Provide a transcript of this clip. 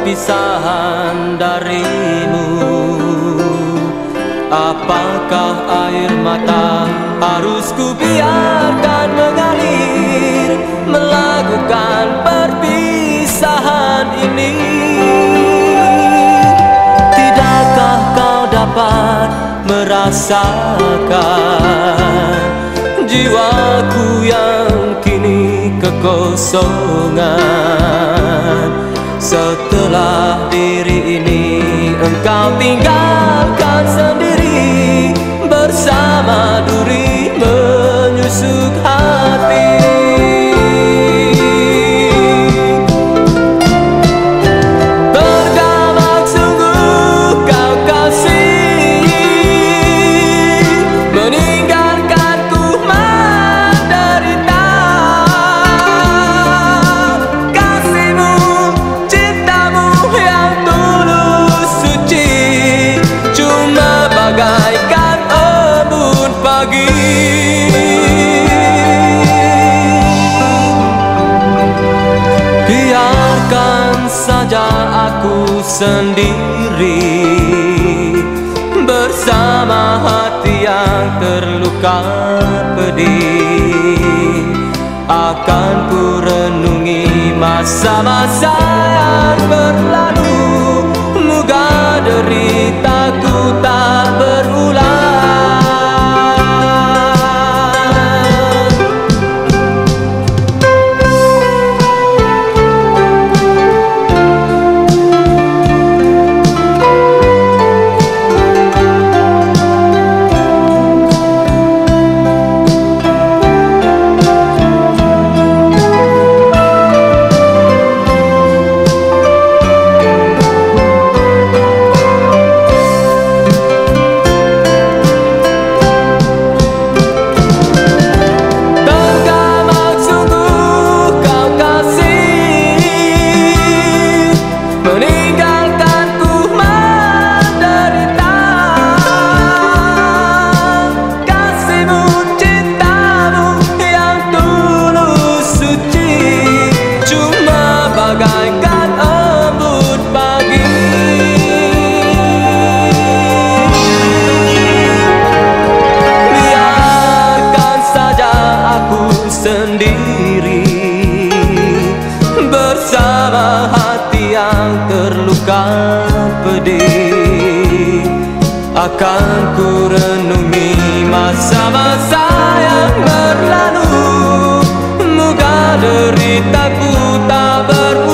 perpisahan darimu. Apakah air mata harus ku biarkan mengalir melakukan perpisahan ini? Tidakkah kau dapat merasakan jiwaku yang kini kekosongan? Setelah diri ini engkau tinggalkan sendiri bersama duri menyusuk hati. Tergamak sungguh kau kasih, meninggalkanku menderita. Kasihmu, cintamu yang tulus suci, cuma bagaikan embun pagi. Biarkan saja aku sendiri bersama hati yang terluka pedih. Akan ku renungi masa-masa yang berlalu, moga deritaku tak berulang. Sendiri bersama hati yang terluka pedih. Akan ku renungi masa-masa yang berlalu, moga deritaku tak berulang.